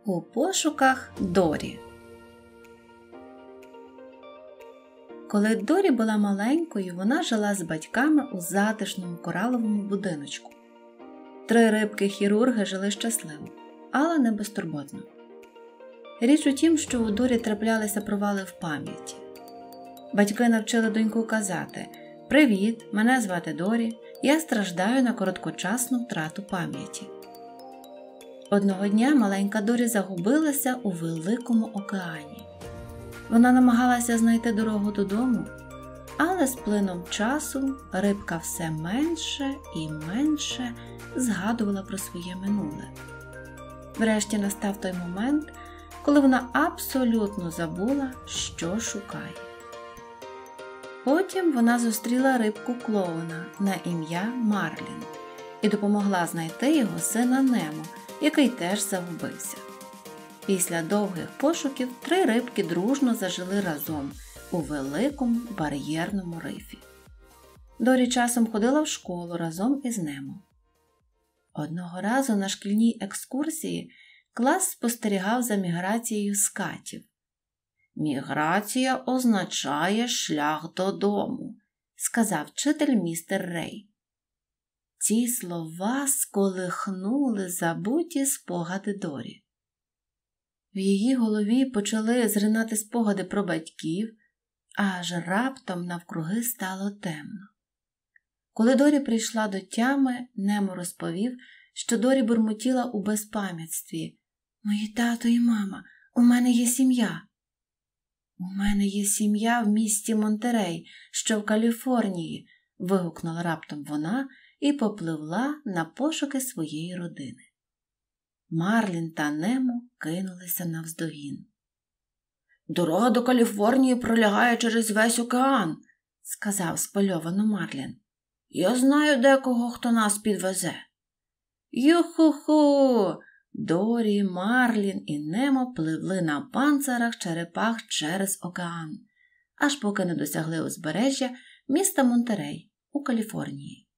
У пошуках Дорі. Коли Дорі була маленькою, вона жила з батьками у затишному кораловому будиночку. 3 рибки-хірурги жили щасливо, але не безтурботно. Річ у тім, що у Дорі траплялися провали в пам'яті. Батьки навчили доньку казати: «Привіт, мене звати Дорі, я страждаю на короткочасну втрату пам'яті». Одного дня маленька Дорі загубилася у великому океані. Вона намагалася знайти дорогу додому, але з плином часу рибка все менше і менше згадувала про своє минуле. Врешті настав той момент, коли вона абсолютно забула, що шукає. Потім вона зустріла рибку-клоуна на ім'я Марлін і допомогла знайти його сина Немо, який теж загубився. Після довгих пошуків 3 рибки дружно зажили разом у великому бар'єрному рифі. Дорі часом ходила в школу разом із Немо. Одного разу на шкільній екскурсії клас спостерігав за міграцією скатів. «Міграція означає шлях додому», – сказав вчитель містер Рей. Ці слова сколихнули забуті спогади Дорі. В її голові почали зринати спогади про батьків, аж раптом навкруги стало темно. Коли Дорі прийшла до тями, Немо розповів, що Дорі бурмотіла у безпам'ятстві: «Мої тато і мама, у мене є сім'я». «У мене є сім'я в місті Монтерей, що в Каліфорнії», – вигукнула раптом вона і попливла на пошуки своєї родини. Марлін та Немо кинулися навздогін. «Дорога до Каліфорнії пролягає через весь океан», – сказав схвильовано Марлін. «Я знаю декого, хто нас підвезе». «Ю-ху-ху!» Дорі, Марлін і Немо пливли на панцирах черепах через океан, аж поки не досягли узбережжя міста Монтерей у Каліфорнії.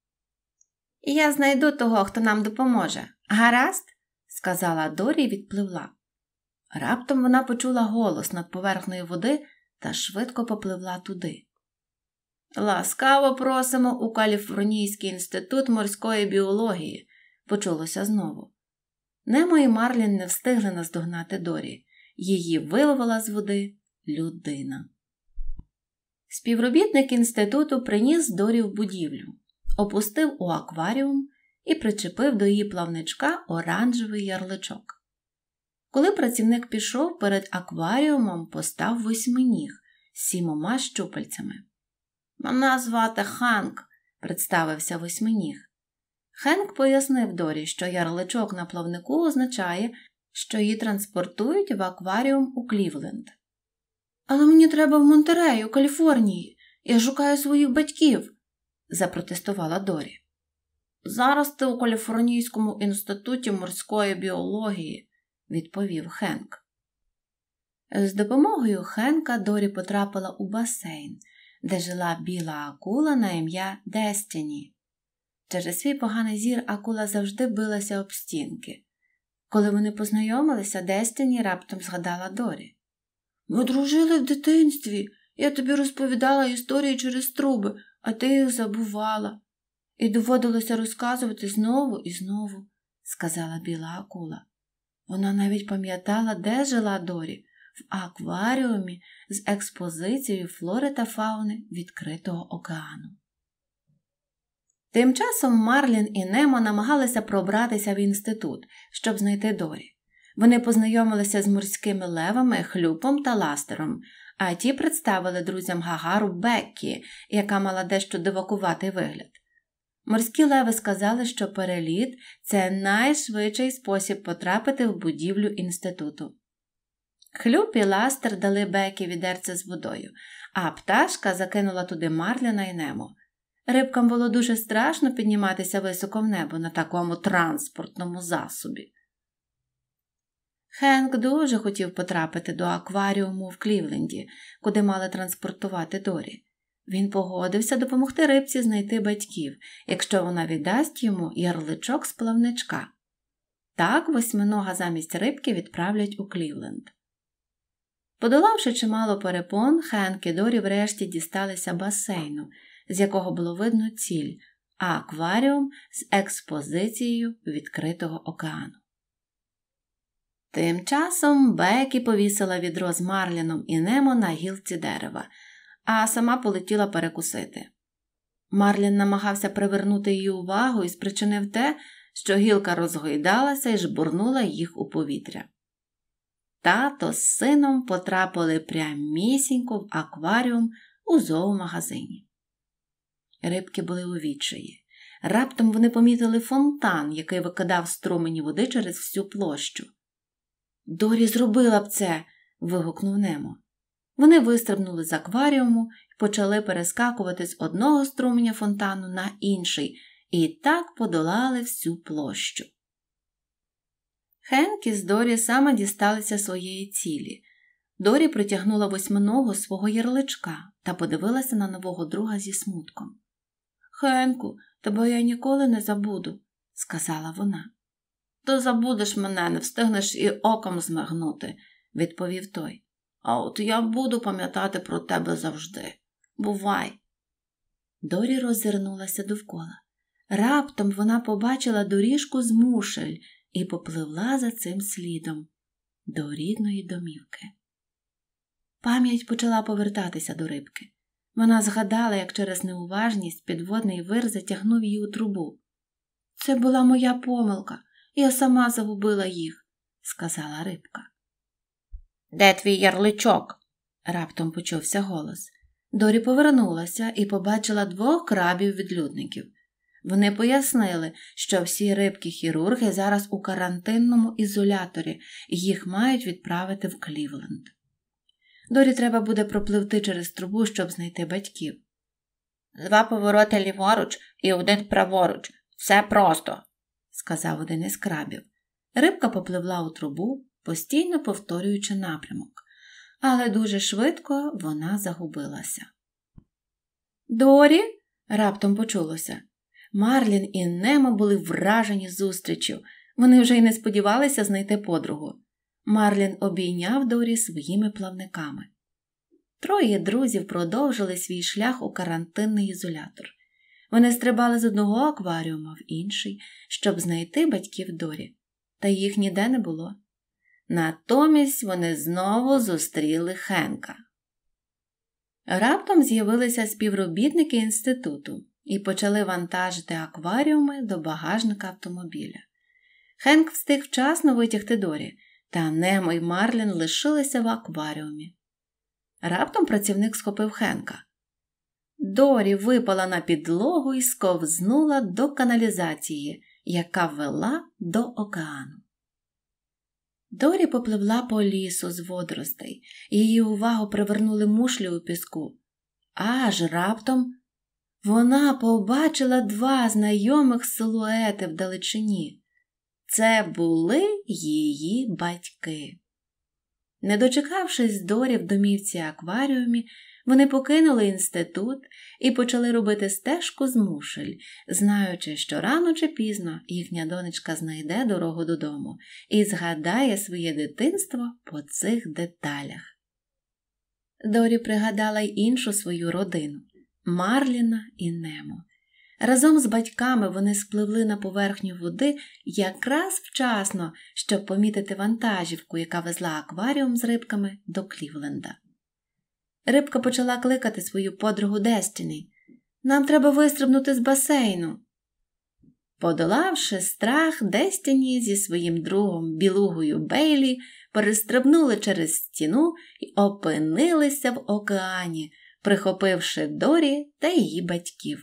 «Я знайду того, хто нам допоможе. Гаразд?» – сказала Дорі і відпливла. Раптом вона почула голос над поверхнею води та швидко попливла туди. «Ласкаво просимо у Каліфорнійський інститут морської біології», – почулося знову. Немо і Марлін не встигли наздогнати Дорі. Її виловила з води людина. Співробітник інституту приніс Дорі в будівлю, опустив у акваріум і причепив до її плавничка оранжевий ярличок. Коли працівник пішов, перед акваріумом постав восьминіг з 7 щупальцями. «Мене звати Хенк», – представився восьминіг. Хенк пояснив Дорі, що ярличок на плавнику означає, що її транспортують в акваріум у Клівленд. «Але мені треба в Монтерей, у Каліфорнії. Я шукаю своїх батьків», – запротестувала Дорі. «Зараз ти у Каліфорнійському інституті морської біології», – відповів Хенк. З допомогою Хенка Дорі потрапила у басейн, де жила біла акула на ім'я Дестіні. Через свій поганий зір акула завжди билася об стінки. Коли вони познайомилися, Дестіні раптом згадала Дорі. «Ми дружили в дитинстві. Я тобі розповідала історії через труби, а ти їх забувала. І доводилося розказувати знову і знову», – сказала біла акула. Вона навіть пам'ятала, де жила Дорі – в акваріумі з експозицією флори та фауни відкритого океану. Тим часом Марлін і Немо намагалися пробратися в інститут, щоб знайти Дорі. Вони познайомилися з морськими левами Хлюпом та Ластером, а ті представили друзям Гагару Беккі, яка мала дещо дивакуватий вигляд. Морські леви сказали, що переліт – це найшвидший спосіб потрапити в будівлю інституту. Хлюп і Ластер дали Беккі відерце з водою, а пташка закинула туди Марліна і Немо. Рибкам було дуже страшно підніматися високо в небо на такому транспортному засобі. Хенк дуже хотів потрапити до акваріуму в Клівленді, куди мали транспортувати Дорі. Він погодився допомогти рибці знайти батьків, якщо вона віддасть йому ярличок з плавничка. Так восьминога замість рибки відправлять у Клівленд. Подолавши чимало перепон, Хенк і Дорі врешті дісталися басейну, з якого було видно ціль, а акваріум з експозицією відкритого океану. Тим часом Бекі повісила відро з Марліном і Немо на гілці дерева, а сама полетіла перекусити. Марлін намагався привернути її увагу і спричинив те, що гілка розгойдалася і жбурнула їх у повітря. Тато з сином потрапили прямісінько в акваріум у зоомагазині. Рибки були у відчаї. Раптом вони помітили фонтан, який викидав струмені води через всю площу. «Дорі зробила б це!» – вигукнув Немо. Вони вистрибнули з акваріуму і почали перескакувати з одного струменя фонтану на інший, і так подолали всю площу. Хенк із Дорі саме дісталися своєї цілі. Дорі притягнула восьминогу свого ярличка та подивилася на нового друга зі смутком. «Хенку, тебе я ніколи не забуду», – сказала вона. «То забудеш мене, не встигнеш і оком змигнути», – відповів той. «А от я буду пам'ятати про тебе завжди. Бувай!» Дорі роззирнулася довкола. Раптом вона побачила доріжку з мушель і попливла за цим слідом до рідної домівки. Пам'ять почала повертатися до рибки. Вона згадала, як через неуважність підводний вир затягнув її у трубу. «Це була моя помилка, я сама загубила їх», – сказала рибка. «Де твій ярличок?» – раптом почувся голос. Дорі повернулася і побачила двох крабів-відлюдників. Вони пояснили, що всі рибки-хірурги зараз у карантинному ізоляторі і їх мають відправити в Клівленд. Дорі треба буде пропливти через трубу, щоб знайти батьків. «Два повороти ліворуч і один праворуч. Все просто», – сказав один із крабів. Рибка попливла у трубу, постійно повторюючи напрямок. Але дуже швидко вона загубилася. «Дорі!» – раптом почулося. Марлін і Немо були вражені зустріччю. Вони вже й не сподівалися знайти подругу. Марлін обійняв Дорі своїми плавниками. Троє друзів продовжили свій шлях у карантинний ізолятор. Вони стрибали з одного акваріума в інший, щоб знайти батьків Дорі. Та їх ніде не було. Натомість вони знову зустріли Хенка. Раптом з'явилися співробітники інституту і почали вантажити акваріуми до багажника автомобіля. Хенк встиг вчасно витягти Дорі, та Немо й Марлін лишилися в акваріумі. Раптом працівник схопив Хенка. Дорі випала на підлогу і сковзнула до каналізації, яка вела до океану. Дорі попливла по лісу з водоростей, і її увагу привернули мушлі у піску. Аж раптом вона побачила два знайомих силуети вдалечині. Це були її батьки. Не дочекавшись Дорі в домівці акваріумі, вони покинули інститут і почали робити стежку з мушель, знаючи, що рано чи пізно їхня донечка знайде дорогу додому і згадає своє дитинство по цих деталях. Дорі пригадала й іншу свою родину – Марліна і Немо. Разом з батьками вони спливли на поверхню води якраз вчасно, щоб помітити вантажівку, яка везла акваріум з рибками до Клівленда. Рибка почала кликати свою подругу Дестіні. «Нам треба вистрибнути з басейну». Подолавши страх, Дестіні зі своїм другом білугою Бейлі перестрибнули через стіну і опинилися в океані, прихопивши Дорі та її батьків.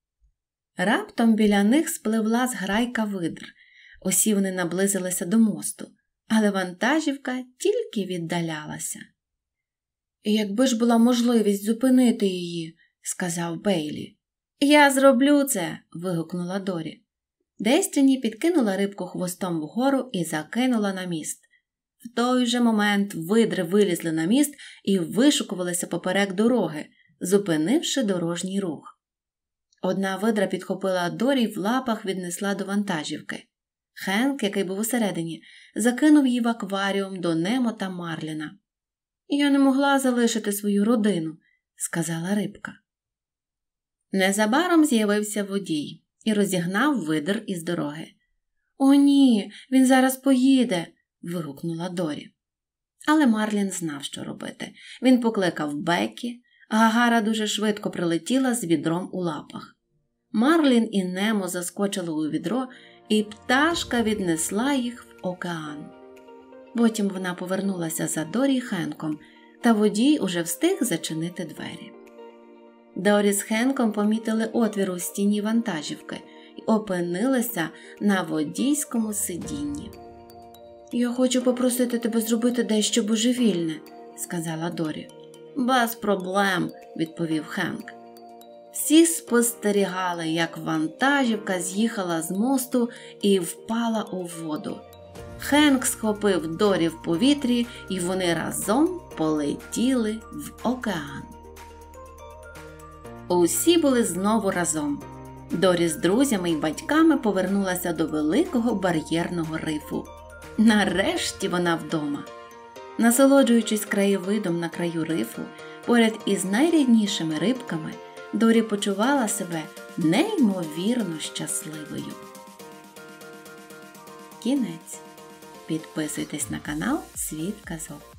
Раптом біля них спливла зграйка видр. Усі вони наблизилися до мосту, але вантажівка тільки віддалялася. «Якби ж була можливість зупинити її», – сказав Бейлі. «Я зроблю це», – вигукнула Дорі. Дестіні підкинула рибку хвостом вгору і закинула на міст. В той же момент видри вилізли на міст і вишукувалися поперек дороги, зупинивши дорожній рух. Одна видра підхопила Дорі й в лапах віднесла до вантажівки. Хенк, який був усередині, закинув її в акваріум до Немо та Марліна. «Я не могла залишити свою родину», – сказала рибка. Незабаром з'явився водій і розігнав видр із дороги. «О ні, він зараз поїде!» – вигукнула Дорі. Але Марлін знав, що робити. Він покликав Беккі, а Гагара дуже швидко прилетіла з відром у лапах. Марлін і Немо заскочили у відро, і пташка віднесла їх в океан. Потім вона повернулася за Дорі й Хенком, та водій уже встиг зачинити двері. Дорі з Хенком помітили отвір у стіні вантажівки і опинилися на водійському сидінні. «Я хочу попросити тебе зробити дещо божевільне», – сказала Дорі. «Без проблем», – відповів Хенк. Всі спостерігали, як вантажівка з'їхала з мосту і впала у воду. Хенк схопив Дорі в повітрі, і вони разом полетіли в океан. Усі були знову разом. Дорі з друзями і батьками повернулася до великого бар'єрного рифу. Нарешті вона вдома. Насолоджуючись краєвидом на краю рифу, поряд із найріднішими рибками, Дорі почувала себе неймовірно щасливою. Кінець. Підписуйтесь на канал «Світ казок».